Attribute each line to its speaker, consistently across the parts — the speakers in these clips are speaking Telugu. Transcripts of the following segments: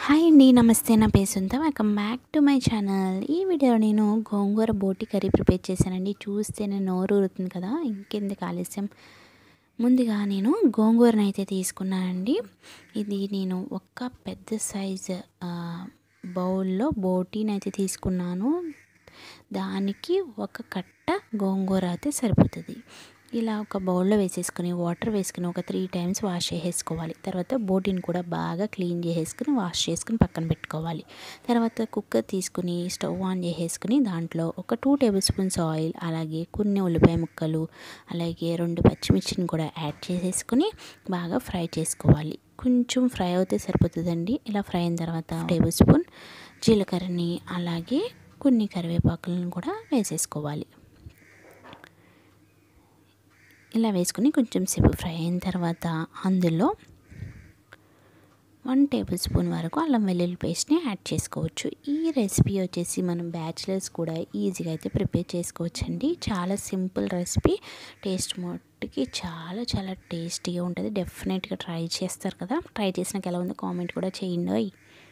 Speaker 1: హాయ్ అండి, నమస్తే. నా పేరు Suntha. Welcome back to my channel. ఈ వీడియోలో నేను గోంగూర బోటి కర్రీ ప్రిపేర్ చేశానండి. చూస్తేనే నోరు ఊరుతుంది కదా, ఇంకెందుకు ఆలస్యం. ముందుగా నేను గోంగూరను అయితే తీసుకున్నానండి. ఇది నేను ఒక పెద్ద సైజ్ బౌల్లో బోటీని అయితే తీసుకున్నాను. దానికి ఒక కట్ట గోంగూర అయితే సరిపోతుంది. ఇలా ఒక బౌల్లో వేసేసుకుని వాటర్ వేసుకుని ఒక 3 టైమ్స్ వాష్ చేసేసుకోవాలి. తర్వాత బోటీని కూడా బాగా క్లీన్ చేసేసుకుని వాష్ చేసుకుని పక్కన పెట్టుకోవాలి. తర్వాత కుక్కర్ తీసుకుని స్టవ్ ఆన్ చేసేసుకుని దాంట్లో ఒక 2 టేబుల్ స్పూన్స్ ఆయిల్, అలాగే కొన్ని ఉల్లిపాయ ముక్కలు, అలాగే 2 పచ్చిమిర్చిని కూడా యాడ్ చేసేసుకుని బాగా ఫ్రై చేసుకోవాలి. కొంచెం ఫ్రై అవుతే సరిపోతుందండి. ఇలా ఫ్రై అయిన తర్వాత టేబుల్ స్పూన్ జీలకర్రని, అలాగే కొన్ని కరివేపాకులను కూడా వేసేసుకోవాలి. ఇలా వేసుకుని కొంచెం సేపు ఫ్రై అయిన తర్వాత అందులో 1 టేబుల్ స్పూన్ వరకు అల్లం వెల్లుల్లి పేస్ట్ని యాడ్ చేసుకోవచ్చు. ఈ రెసిపీ వచ్చేసి మనం బ్యాచిలర్స్ కూడా ఈజీగా అయితే ప్రిపేర్ చేసుకోవచ్చండి. చాలా సింపుల్ రెసిపీ, టేస్ట్ మట్టుకి చాలా చాలా టేస్టీగా ఉంటుంది. డెఫినెట్గా ట్రై చేస్తారు కదా. ట్రై చేసినాక ఎలా ఉందో కామెంట్ కూడా చేయండి.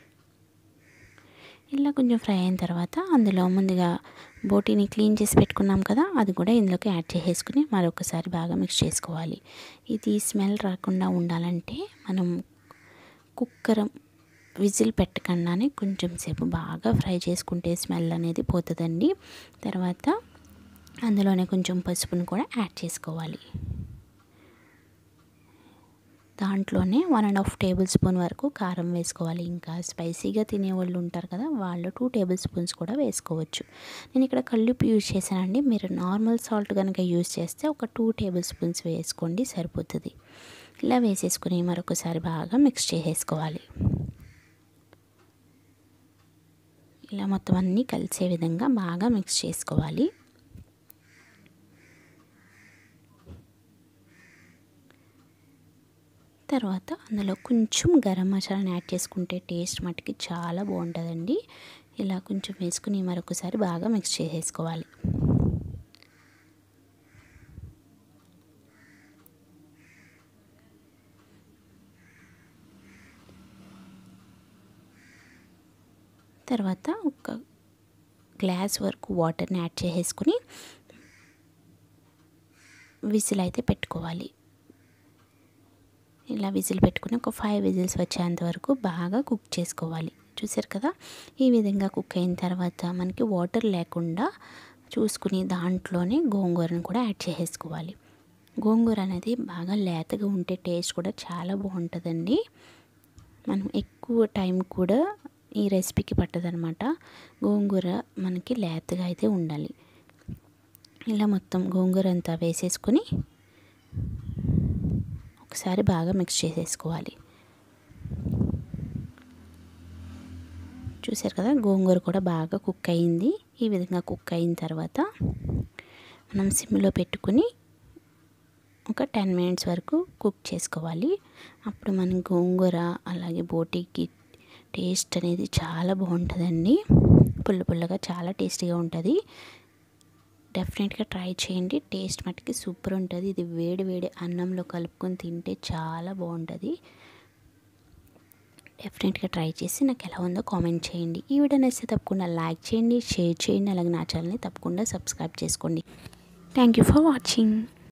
Speaker 1: ఇలా కొంచెం ఫ్రై అయిన తర్వాత అందులో ముందుగా బోటీని క్లీన్ చేసి పెట్టుకున్నాం కదా, అది కూడా ఇందులోకి యాడ్ చేసేసుకుని మరొకసారి బాగా మిక్స్ చేసుకోవాలి. ఇది స్మెల్ రాకుండా ఉండాలంటే మనం కుక్కర్ విజిల్ పెట్టకుండానే కొంచెం సేపు బాగా ఫ్రై చేసుకుంటే స్మెల్ అనేది పోతుందండి. తర్వాత అందులోనే కొంచెం పసుపును కూడా యాడ్ చేసుకోవాలి. దాంట్లోనే 1.5 టేబుల్ స్పూన్ వరకు కారం వేసుకోవాలి. ఇంకా స్పైసీగా తినేవాళ్ళు ఉంటారు కదా, వాళ్ళు 2 టేబుల్ స్పూన్స్ కూడా వేసుకోవచ్చు. నేను ఇక్కడ కల్లుప్పు యూజ్ చేశానండి. మీరు నార్మల్ సాల్ట్ కనుక యూజ్ చేస్తే ఒక 2 టేబుల్ స్పూన్స్ వేసుకోండి, సరిపోతుంది. ఇలా వేసేసుకుని మరొకసారి బాగా మిక్స్ చేసేసుకోవాలి. ఇలా మొత్తం అన్నీ కలిసే విధంగా బాగా మిక్స్ చేసుకోవాలి. తర్వాత అందులో కొంచెం గరం మసాలాని యాడ్ చేసుకుంటే టేస్ట్ మటుకి చాలా బాగుంటుందండి. ఇలా కొంచెం వేసుకుని మరొకసారి బాగా మిక్స్ చేసేసుకోవాలి. తర్వాత ఒక గ్లాస్ వరకు వాటర్ని యాడ్ చేసేసుకుని విజిల్ అయితే పెట్టుకోవాలి. ఇలా విజిల్ పెట్టుకుని ఒక 5 విజిల్స్ వచ్చేంత వరకు బాగా కుక్ చేసుకోవాలి. చూసారు కదా, ఈ విధంగా కుక్ అయిన తర్వాత మనకి వాటర్ లేకుండా చూసుకుని దాంట్లోనే గోంగూరను కూడా యాడ్ చేసేసుకోవాలి. గోంగూర అనేది బాగా లేతగా ఉంటే టేస్ట్ కూడా చాలా బాగుంటుందండి. మనం ఎక్కువ టైం కూడా ఈ రెసిపీకి పట్టదనమాట. గోంగూర మనకి లేతగా అయితే ఉండాలి. ఇలా మొత్తం గోంగూర అంతా వేసేసుకొని ఒకసారి బాగా మిక్స్ చేసేసుకోవాలి. చూసారు కదా, గోంగూర కూడా బాగా కుక్ అయింది. ఈ విధంగా కుక్ అయిన తర్వాత మనం సిమ్లో పెట్టుకుని ఒక 10 మినిట్స్ వరకు కుక్ చేసుకోవాలి. అప్పుడు మన గోంగూర అలాగే బోటీకి టేస్ట్ అనేది చాలా బాగుంటుందండి. పుల్ల పుల్లగా చాలా టేస్టీగా ఉంటుంది. డెఫినెట్గా ట్రై చేయండి. టేస్ట్ మటుకి సూపర్ ఉంటుంది. ఇది వేడి వేడి అన్నంలో కలుపుకొని తింటే చాలా బాగుంటుంది. డెఫినెట్గా ట్రై చేసి నాకు ఎలా ఉందో కామెంట్ చేయండి. ఈ వీడియో నచ్చితే తప్పకుండా లైక్ చేయండి, షేర్ చేయండి, అలాగే నా ఛానల్ని తప్పకుండా సబ్స్క్రైబ్ చేసుకోండి. Thank you for watching.